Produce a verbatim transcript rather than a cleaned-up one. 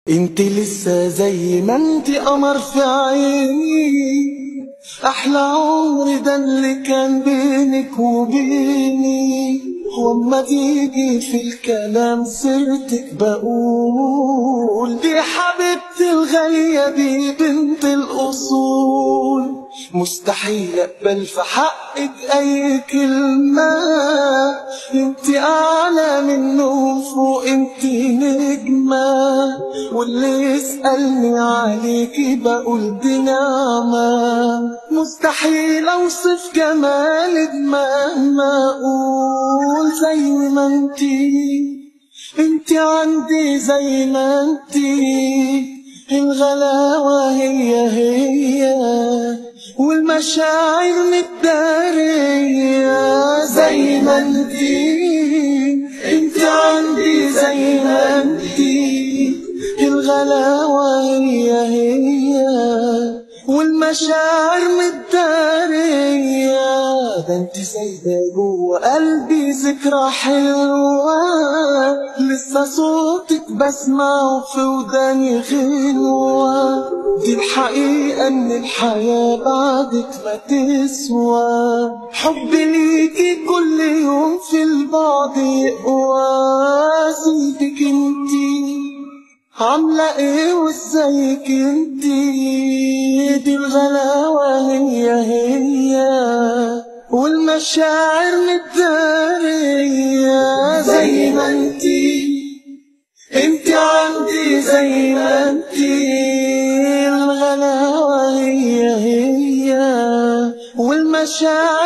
انت لسه زي ما انت قمر في عيني، احلى عمر ده اللي كان بينك وبيني. وما تيجي في الكلام سيرتك بقول دي حبيبتي الغالية، دي بنت الأصول. مستحيل اقبل في حقك اي كلمة، انت اعلى منهم فوق، انت نجمة. واللي يسألني عليكي بقول دي نعمة. مستحيل اوصف جمالك مهما اقول، زي ما انتي انتي عندي، زي ما انتي الغلاوة هي هي، والمشاعر متدارية. زي ما انتي انتي عندي، زي ما انتي الغلاوة هي هي، والمشاعر متدارية. ده انتي سايبة جوا قلبي ذكرى حلوة، لسه صوتك بسمعه في وداني غنوة. دي الحقيقة ان الحياة بعدك ما تسوى، حبي ليكي كل يوم في البعد يقوى. سيبك انتي عاملة ايه وازيك انتي، دي الغلاوة هي هي، والمشاعر متدارية. زي ما انتي انتي عندي، زي ما انتي الغلاوة هي هي، والمشاعر